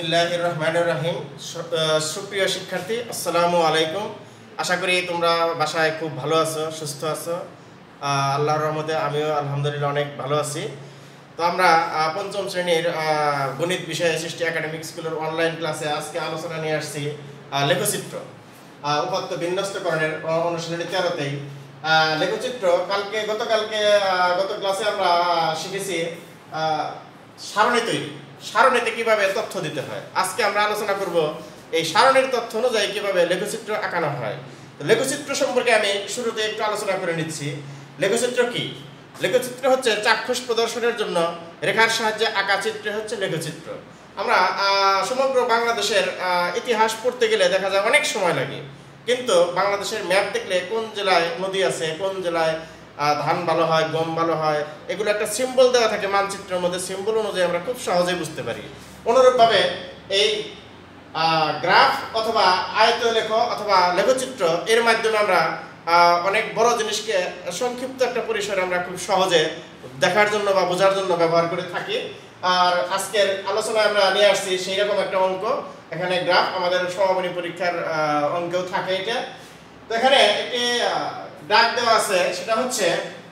বিসমিল্লাহির রহমানির রহিম। সুপ্রিয় শিক্ষার্থী, আসসালামু আলাইকুম। আশা করি তোমরা বাসায় খুব ভালো আছো, সুস্থ আছো। আল্লাহর রহমতে আমিও আলহামদুলিল্লাহ অনেক ভালো আছি। তো আমরা পঞ্চম শ্রেণীর গণিত বিষয়ে সৃষ্টি একাডেমিক স্কুলের অনলাইন ক্লাসে আজকে আলোচনা নিয়ে আসছি লেখচিত্র, উপাত্ত বিন্যস্তকরণের অনুশীলনী 13তেই লেখচিত্র। গত ক্লাসে আমরা শিখেছি সারণী তৈরি, সারণীতে কিভাবে তথ্য দিতে হয়। আজকে আমরা আলোচনা করব এই সারণীর তথ্য অনুযায়ী কিভাবে লেখচিত্র আঁকানো হয়। তো লেখচিত্র সম্পর্কে আমি শুরুতে একটু আলোচনা করে নিচ্ছি। লেখচিত্র কি? লেখচিত্র হচ্ছে চাক্ষুষ প্রদর্শনের জন্য রেখার সাহায্যে আঁকা চিত্র হচ্ছে লেখচিত্র। আমরা সমগ্র বাংলাদেশের ইতিহাস পড়তে গেলে দেখা যায় অনেক সময় লাগে, কিন্তু বাংলাদেশের ম্যাপ দেখলে কোন জেলায় নদী আছে, কোন জেলায় ধান ভালো হয়, গম ভালো হয়, এগুলো একটা সিম্বল দেওয়া থাকে মানচিত্রের মধ্যে। সিম্বল অনুযায়ী আমরা খুব সহজেই বুঝতে পারি। অনুরূপভাবে এই গ্রাফ অথবা আয়তলেখ অথবা লেখচিত্র এর মাধ্যমে আমরা অনেক বড় জিনিসকে সংক্ষিপ্ত একটা পরিসরে আমরা খুব সহজে দেখার জন্য বা বোঝার জন্য ব্যবহার করে থাকি। আর আজকের আলোচনায় আমরা নিয়ে আসছি সেই রকম একটা অঙ্ক। এখানে গ্রাফ আমাদের সমাপনী পরীক্ষার অঙ্কেও থাকে এটা। তো এখানে একটি ডাক দেওয়া আছে, সেটা হচ্ছে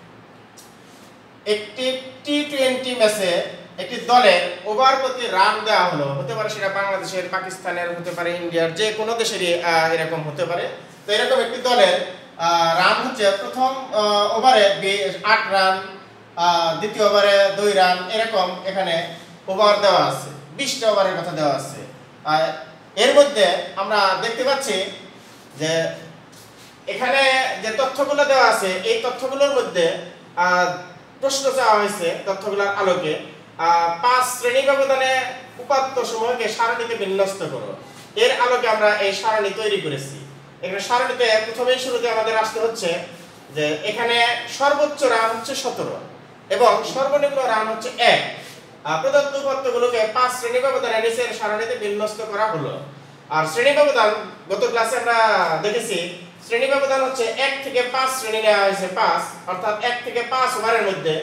একটি টি-20 ম্যাচে একটি দলের ওভার প্রতি রান দেওয়া হলো। হতে পারে সেটা বাংলাদেশের, পাকিস্তানের, হতে পারে ইন্ডিয়ার, যে কোনো দেশেরই এরকম হতে পারে। তো এরকম একটি দলের রান হচ্ছে প্রথম ওভারে 8 রান, দ্বিতীয় ওভারে 2 রান, এরকম এখানে ওভার দেওয়া আছে, 20টা ওভারের কথা দেওয়া আছে। এর মধ্যে আমরা দেখতে পাচ্ছি যে এখানে যে তথ্যগুলো দেওয়া আছে, এই তথ্যগুলোর মধ্যে প্রশ্ন চাওয়া হয়েছে তথ্যগুলোর আলোকে 5 শ্রেণী ব্যবধানে উপাত্ত সমূহকে সারণীতে বিন্যস্ত করো। এর আলোকে আমরা এই সারণী তৈরি করেছি। এখানে সারণীতে প্রথমেই শুরুতে আমাদের আসতে হচ্ছে যে এখানে সর্বোচ্চ রান হচ্ছে 17 এবং সর্বনিম্ন রান হচ্ছে 1। প্রদত্ত উপাত্তগুলোকে 5 শ্রেণী ব্যবধানে নিচের সারণীতে বিন্যস্ত করা হলো। আর শ্রেণী ব্যবধান গত ক্লাসে আমরা দেখেছি, শ্রেণী ব্যবধান হচ্ছে 1 থেকে 5 শ্রেণী নেওয়া হয়েছে। 5 অর্থাৎ 1 থেকে 5 ওভারের মধ্যে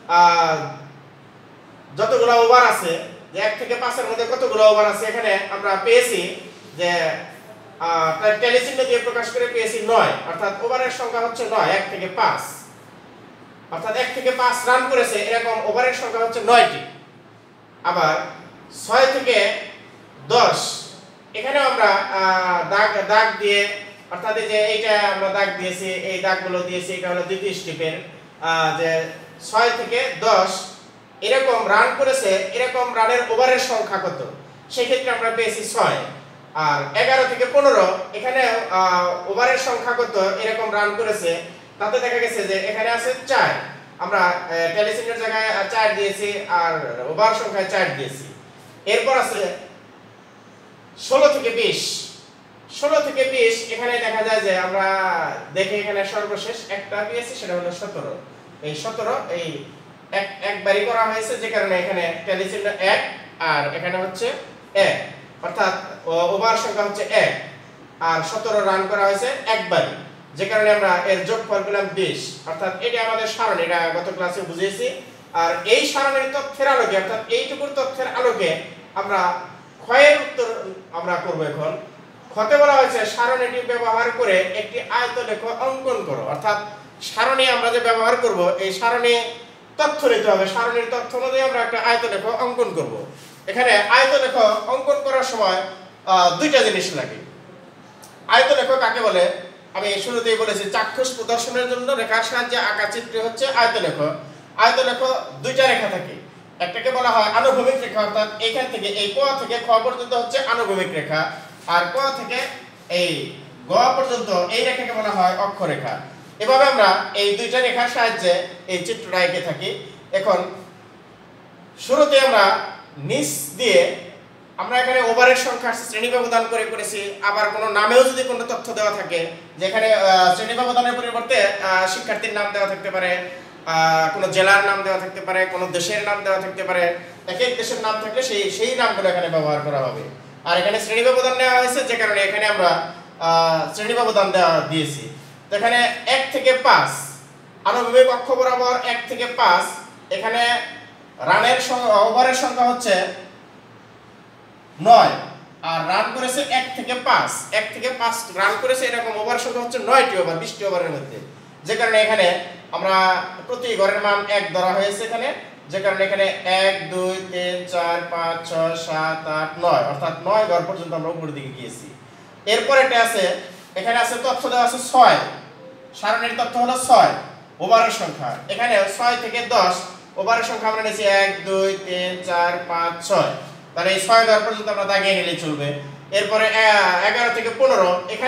যতগুলো ওভার আছে, যে 1 থেকে 5 এর মধ্যে কতগুলো ওভার আছে, এখানে আমরা পেয়েছি যে টেলিচিহ্ন দিয়ে প্রকাশ করে পেয়েছি 9, অর্থাৎ ওভারের সংখ্যা হচ্ছে 9। 1 থেকে 5 অর্থাৎ 1 থেকে 5 রান করেছে, এরকম ওভারের সংখ্যা হচ্ছে 9টি। আবার 6 থেকে 10 এখানে আমরা দাগ দিয়ে, অর্থাৎ এই যে এইটা আমরা দাগ দিয়েছি, এই দাগগুলো দিয়েছি, এটা হলো দ্বিতীয় স্টেপের, যে 6 থেকে 10 এরকম রান করেছে, এরকম রানের ওভারের সংখ্যা কত, সেই ক্ষেত্রে আমরা পেয়েছি 6। আর 11 থেকে 15 এখানে ওভারের সংখ্যা কত, এরকম রান করেছে, তাতে দেখা গেছে যে এখানে আছে 4। আমরা টেলিচিহ্নের জায়গায় 4 দিয়েছি আর ওভার সংখ্যায় 4 দিয়েছি। এরপর আছে 16 থেকে 20। 16 থেকে 20 এখানে দেখা যায় যে আমরা দেখে এখানে সর্বশেষ একটা পেয়েছি, সেটা হলো 17। এই 17 এই একবারই করা হয়েছে, যে কারণে এখানে টেলিচিহ্ন 1 আর এখানে হচ্ছে 1, অর্থাৎ ওভার সংখ্যা হচ্ছে 1 আর 17 রান করা হয়েছে একবারই, যে কারণে আমরা এর যোগফল পেলাম 20। অর্থাৎ এটা আমাদের সারণী, এটা গত ক্লাসে বুঝিয়েছি। আর এই সারণীর তথ্যের আলোকে, অর্থাৎ এইটুকুর তথ্যের আলোকে আমরা ক্ষয়ের উত্তর আমরা করব। এখন ক্ষতে বলা হয়েছে সারণীটি ব্যবহার করে একটি আয়তলেখ অঙ্কন করো। অর্থাৎ সারণী আমরা যে ব্যবহার করব, এই সারণী তথ্য নিতে হবে, সারণীর তথ্য অনুযায়ী আমরা একটা আয়তলেখ অঙ্কন করব। এখানে আয়তলেখ অঙ্কন করার সময় দুইটা জিনিস লাগে। আয়তলেখ কাকে বলে? আমি শুরুতেই বলেছি, চাক্ষুষ প্রদর্শনের জন্য রেখার সাহায্যে আঁকা চিত্র হচ্ছে আয়তলেখ। আয়তলেখ দুইটা রেখা থাকে, একটাকে বলা হয় আনুভূমিক রেখা, অর্থাৎ এখান থেকে এই ক থেকে খ পর্যন্ত হচ্ছে আনুভূমিক রেখা, আর ক থেকে এই গ পর্যন্ত এই রেখাকে বলা হয় অক্ষরেখা। এভাবে আমরা এই দুইটা রেখার সাহায্যে এই চিত্রটা এঁকে থাকি। এখন শুরুতে আমরা নিচ দিয়ে আমরা এখানে ওভারের সংখ্যা শ্রেণী ব্যবধান করে করেছি। আবার কোনো নামেও যদি কোনো তথ্য দেওয়া থাকে, যেখানে শ্রেণী ব্যবধানের পরিবর্তে শিক্ষার্থীর নাম দেওয়া থাকতে পারে, কোনো জেলার নাম দেওয়া থাকতে পারে, কোনো দেশের নাম দেওয়া থাকতে পারে, এক এক দেশের নাম থাকলে সেই নামগুলো এখানে ব্যবহার করা হবে। আর এখানে শ্রেণী ব্যবধান নেওয়া হয়েছে, যে কারণে এখানে আমরা শ্রেণী ব্যবধান দিয়েছি। তো এখানে 1 থেকে 5 আনুভূমিক অক্ষ বরাবর 1 থেকে 5 এখানে রানের ওভারের সংখ্যা হচ্ছে 9 আর রান করেছে 1 থেকে 5 1 থেকে 5 রান করেছে, এরকম ওভার সংখ্যা হচ্ছে 9টি ওভার 20টি ওভারের মধ্যে, যে কারণে এখানে আমরা প্রতি গড়ের মান 1 ধরা হয়েছে এখানে, যে কারণে এখানে 1 2 3 4 5 6 7 8 9 অর্থাৎ 9 গড় পর্যন্ত আমরা উপরের দিকে গিয়েছি। এরপর এটা আছে, এখানে আছে তথ্য দেওয়া আছে 6, সারণীর তথ্য হলো 6 ওভারের সংখ্যা, এখানে 6 থেকে 10 ওভারের সংখ্যা আমরা নিয়েছি 1 2 3 4 5 6, তাহলে এই 6 গড় পর্যন্ত আমরা দাগিয়ে নিলেই চলবে। এরপরে 11 থেকে 15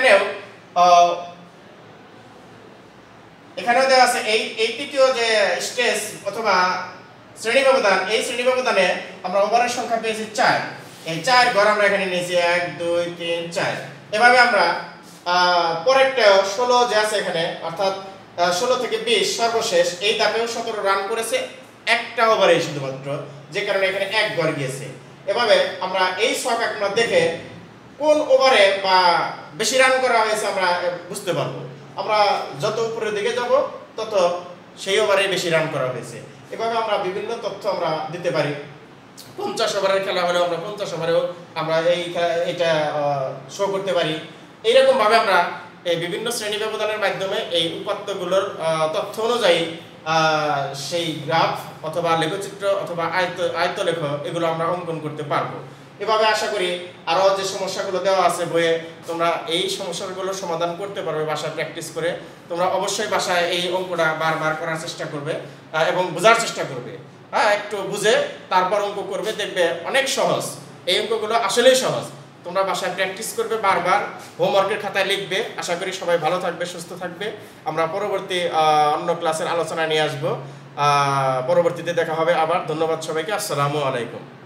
এখানেও দেওয়া আছে এই তৃতীয় যে স্টেজ অথবা শ্রেণী ব্যবধান, এই শ্রেণী ব্যবধানে আমরা ওভারের সংখ্যা পেয়েছি 4, এই 4 ঘর আমরা এখানে নিয়েছি 1 2 3 4। এভাবে আমরা পরেরটা 16 যে আছে এখানে, অর্থাৎ 16 থেকে 20 সর্বশেষ, এই ধাপেও 17 রান করেছে একটা ওভারে শুধুমাত্র, যে কারণে এখানে 1 ঘর গিয়েছে। এভাবে আমরা এই ছক আমরা দেখে কোন ওভারে বা বেশি রান করা হয়েছে আমরা বুঝতে পারবো। আমরা যত উপরের দিকে যাব তত সেই ওভারে বেশি রান করা হয়েছে। এভাবে আমরা বিভিন্ন তথ্য আমরা দিতে পারি। 50 ওভারের খেলা হলেও আমরা 50 ওভারেও আমরা এটা শো করতে পারি। এইরকম ভাবে আমরা এই বিভিন্ন শ্রেণী ব্যবধানের মাধ্যমে এই উপাত্তগুলোর তথ্য অনুযায়ী সেই গ্রাফ অথবা লেখচিত্র অথবা আয়তলেখ এগুলো আমরা অঙ্কন করতে পারবো। এভাবে আশা করি আরো যে সমস্যাগুলো দেওয়া আছে বইয়ে, তোমরা এই সমস্যাগুলো সমাধান করতে পারবে বাসায় প্র্যাকটিস করে। তোমরা অবশ্যই বাসায় এই অঙ্কটা বারবার করার চেষ্টা করবে এবং বোঝার চেষ্টা করবে। একটু বুঝে তারপর অঙ্ক করবে, দেখবে অনেক সহজ। এই অঙ্কগুলো আসলেই সহজ। তোমরা বাসায় প্র্যাকটিস করবে, বারবার হোমওয়ার্কের খাতায় লিখবে। আশা করি সবাই ভালো থাকবে, সুস্থ থাকবে। আমরা পরবর্তী অন্য ক্লাসের আলোচনা নিয়ে আসবো। পরবর্তীতে দেখা হবে আবার। ধন্যবাদ সবাইকে। আসসালামু আলাইকুম।